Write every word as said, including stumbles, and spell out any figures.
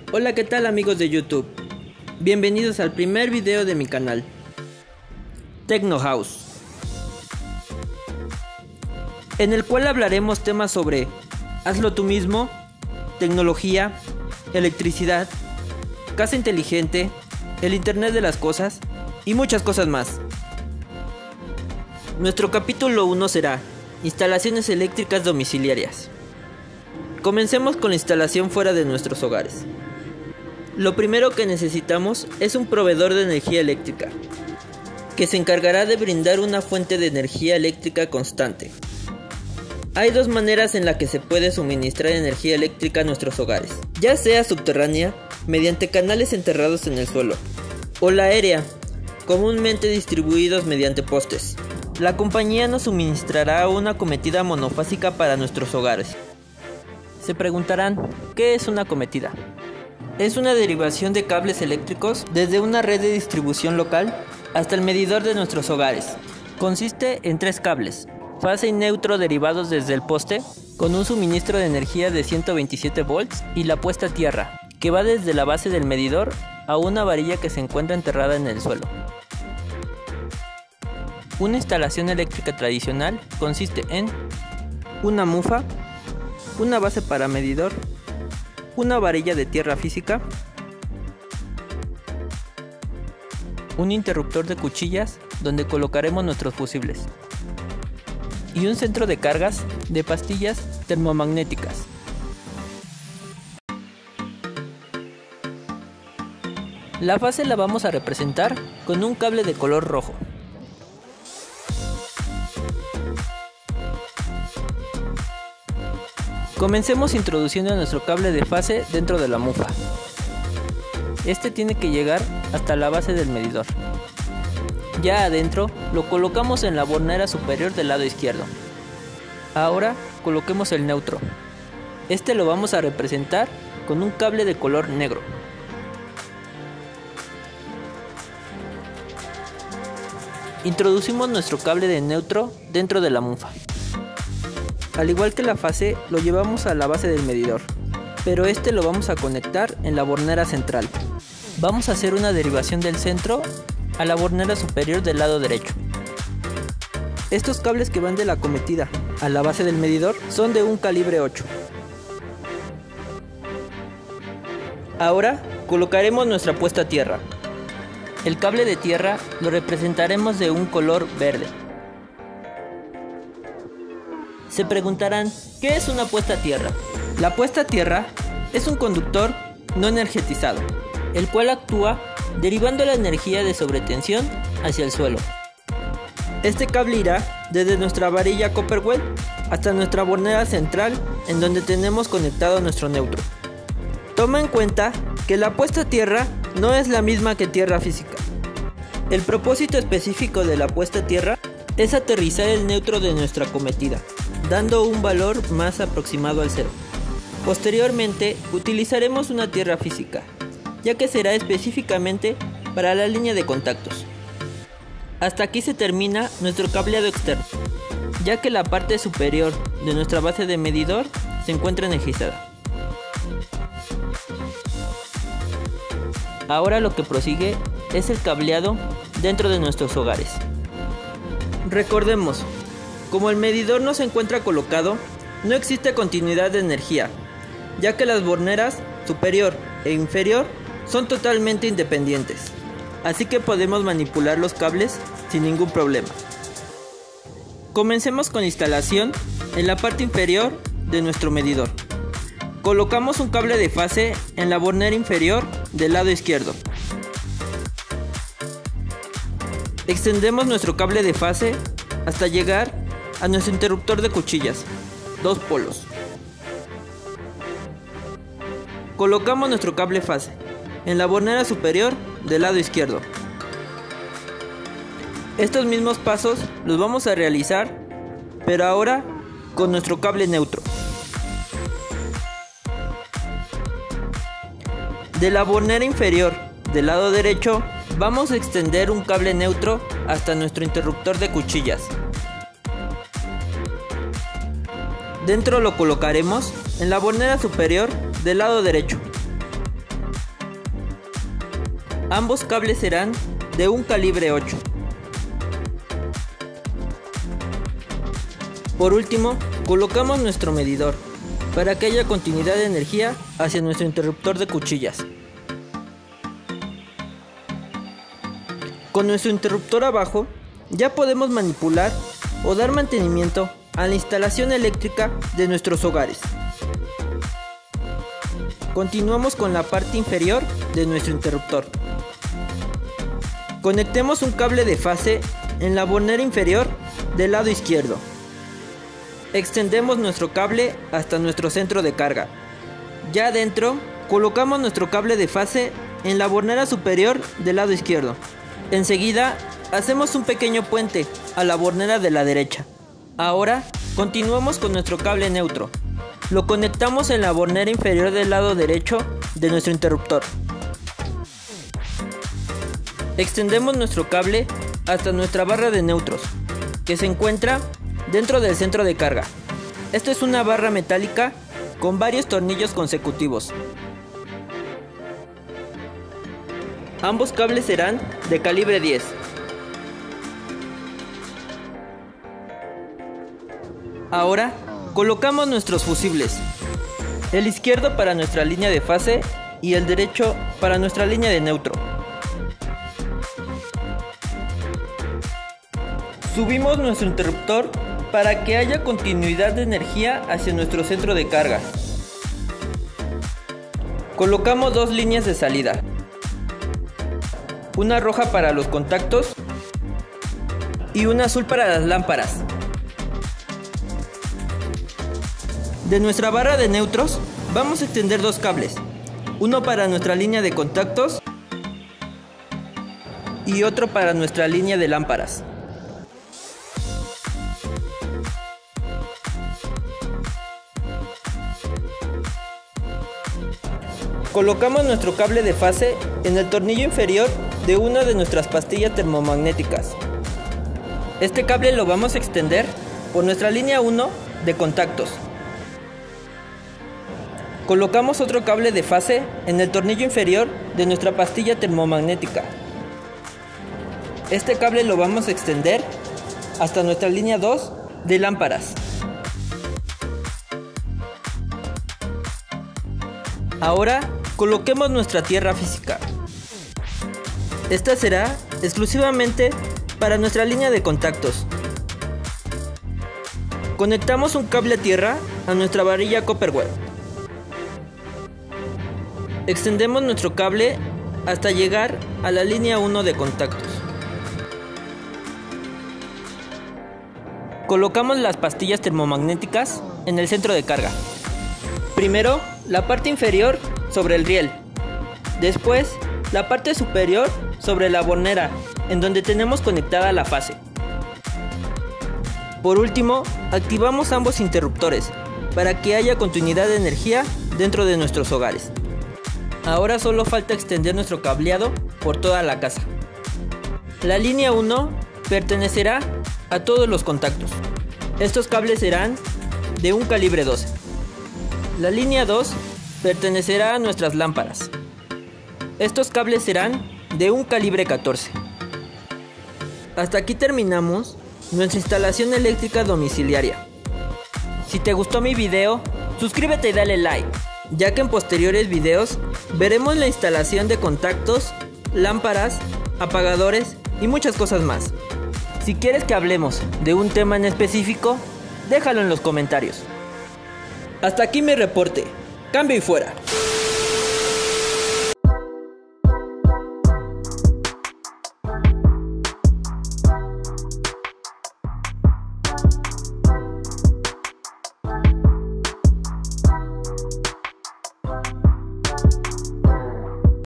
Hola, ¿qué tal amigos de YouTube? Bienvenidos al primer video de mi canal, Tecno House, en el cual hablaremos temas sobre hazlo tú mismo, tecnología, electricidad, casa inteligente, el internet de las cosas y muchas cosas más. Nuestro capítulo uno será instalaciones eléctricas domiciliarias. Comencemos con la instalación fuera de nuestros hogares. Lo primero que necesitamos es un proveedor de energía eléctrica, que se encargará de brindar una fuente de energía eléctrica constante. Hay dos maneras en las que se puede suministrar energía eléctrica a nuestros hogares, ya sea subterránea, mediante canales enterrados en el suelo, o la aérea, comúnmente distribuidos mediante postes. La compañía nos suministrará una acometida monofásica para nuestros hogares. Se preguntarán, ¿qué es una acometida? Es una derivación de cables eléctricos desde una red de distribución local hasta el medidor de nuestros hogares. Consiste en tres cables, fase y neutro derivados desde el poste, con un suministro de energía de ciento veintisiete volts, y la puesta a tierra, que va desde la base del medidor a una varilla que se encuentra enterrada en el suelo. Una instalación eléctrica tradicional consiste en una mufa, una base para medidor, una varilla de tierra física, un interruptor de cuchillas donde colocaremos nuestros fusibles y un centro de cargas de pastillas termomagnéticas. La fase la vamos a representar con un cable de color rojo. Comencemos introduciendo nuestro cable de fase dentro de la mufa. Este tiene que llegar hasta la base del medidor. Ya adentro lo colocamos en la bornera superior del lado izquierdo. Ahora coloquemos el neutro. Este lo vamos a representar con un cable de color negro. Introducimos nuestro cable de neutro dentro de la mufa. Al igual que la fase, lo llevamos a la base del medidor, pero este lo vamos a conectar en la bornera central. Vamos a hacer una derivación del centro a la bornera superior del lado derecho. Estos cables que van de la acometida a la base del medidor son de un calibre ocho. Ahora colocaremos nuestra puesta a tierra. El cable de tierra lo representaremos de un color verde. Se preguntarán, ¿qué es una puesta a tierra? La puesta a tierra es un conductor no energetizado, el cual actúa derivando la energía de sobretensión hacia el suelo. Este cable irá desde nuestra varilla Copperwell hasta nuestra bornera central, en donde tenemos conectado nuestro neutro. Toma en cuenta que la puesta a tierra no es la misma que tierra física. El propósito específico de la puesta a tierra es aterrizar el neutro de nuestra acometida, dando un valor más aproximado al cero. Posteriormente utilizaremos una tierra física, ya que será específicamente para la línea de contactos. Hasta aquí se termina nuestro cableado externo, ya que la parte superior de nuestra base de medidor se encuentra energizada. Ahora lo que prosigue es el cableado dentro de nuestros hogares. Recordemos, como el medidor no se encuentra colocado, no existe continuidad de energía, ya que las borneras superior e inferior son totalmente independientes, así que podemos manipular los cables sin ningún problema. Comencemos con la instalación en la parte inferior de nuestro medidor. Colocamos un cable de fase en la bornera inferior del lado izquierdo. Extendemos nuestro cable de fase hasta llegar a nuestro interruptor de cuchillas, dos polos. Colocamos nuestro cable fase en la bornera superior del lado izquierdo. Estos mismos pasos los vamos a realizar, pero ahora con nuestro cable neutro. De la bornera inferior del lado derecho vamos a extender un cable neutro hasta nuestro interruptor de cuchillas. Dentro lo colocaremos en la bornera superior del lado derecho. Ambos cables serán de un calibre ocho. Por último, colocamos nuestro medidor para que haya continuidad de energía hacia nuestro interruptor de cuchillas. Con nuestro interruptor abajo, ya podemos manipular o dar mantenimiento a la instalación eléctrica de nuestros hogares. Continuamos con la parte inferior de nuestro interruptor. Conectemos un cable de fase en la bornera inferior del lado izquierdo. Extendemos nuestro cable hasta nuestro centro de carga. Ya adentro, colocamos nuestro cable de fase en la bornera superior del lado izquierdo. Enseguida, hacemos un pequeño puente a la bornera de la derecha. Ahora, continuamos con nuestro cable neutro. Lo conectamos en la bornera inferior del lado derecho de nuestro interruptor. Extendemos nuestro cable hasta nuestra barra de neutros, que se encuentra dentro del centro de carga. Esta es una barra metálica con varios tornillos consecutivos. Ambos cables serán de calibre diez. Ahora colocamos nuestros fusibles, el izquierdo para nuestra línea de fase y el derecho para nuestra línea de neutro. Subimos nuestro interruptor para que haya continuidad de energía hacia nuestro centro de carga. Colocamos dos líneas de salida, una roja para los contactos y una azul para las lámparas. De nuestra barra de neutros vamos a extender dos cables, uno para nuestra línea de contactos y otro para nuestra línea de lámparas. Colocamos nuestro cable de fase en el tornillo inferior de una de nuestras pastillas termomagnéticas. Este cable lo vamos a extender por nuestra línea uno de contactos. Colocamos otro cable de fase en el tornillo inferior de nuestra pastilla termomagnética. Este cable lo vamos a extender hasta nuestra línea dos de lámparas. Ahora coloquemos nuestra tierra física. Esta será exclusivamente para nuestra línea de contactos. Conectamos un cable a tierra a nuestra varilla Copperware. Extendemos nuestro cable hasta llegar a la línea uno de contactos. Colocamos las pastillas termomagnéticas en el centro de carga. Primero, la parte inferior sobre el riel. Después, la parte superior sobre la bornera, en donde tenemos conectada la fase. Por último, activamos ambos interruptores para que haya continuidad de energía dentro de nuestros hogares. Ahora solo falta extender nuestro cableado por toda la casa. La línea uno pertenecerá a todos los contactos. Estos cables serán de un calibre doce. La línea dos pertenecerá a nuestras lámparas. Estos cables serán de un calibre catorce. Hasta aquí terminamos nuestra instalación eléctrica domiciliaria. Si te gustó mi video, suscríbete y dale like, ya que en posteriores videos veremos la instalación de contactos, lámparas, apagadores y muchas cosas más. Si quieres que hablemos de un tema en específico, déjalo en los comentarios. Hasta aquí mi reporte. Cambio y fuera.